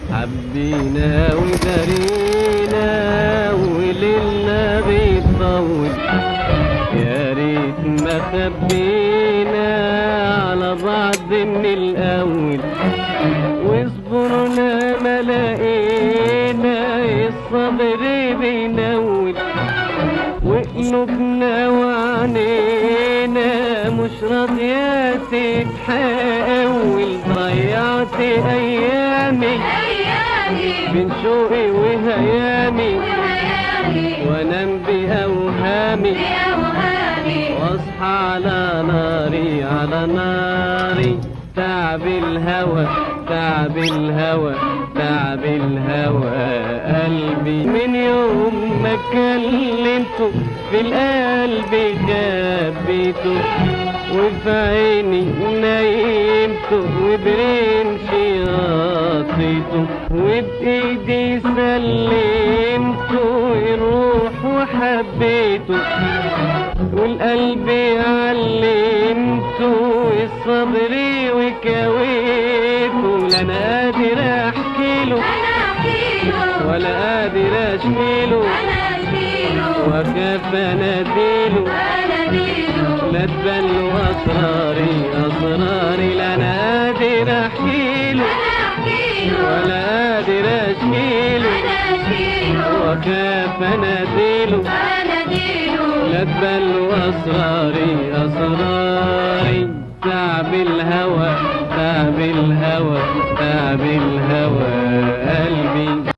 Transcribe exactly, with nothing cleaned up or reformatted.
حبينا ودارينا وليلنا بيطول، يا ريت ما خبينا على بعض من الأول، وصبرنا ما لقينا الصبر بينول، وقلوبنا وعنينا مش راضية تتحول، ضيعت أيامي بين شوقي وهيامي، وانام بأوهامي واصحى على ناري على ناري. تعب الهوى تعب الهوى تعب الهوى قلبي، من يوم ما كلمته في القلب خبيته، وفي عيني نايمته وبرمشي غطيته، وبإيدي سلمته الروح وحبيته، والقلب علمته الصبر وكويته. لا انا قادر احكيله ولا قادر اشكيله، وكيف اناديله لا تبان اسراري اسراري. لا انا قادر احكيله ولا قادر اشكيله، وكيف اناديله لا تبان اسراري اسراري. تعب الهوى تعب الهوى تعب الهوى قلبي.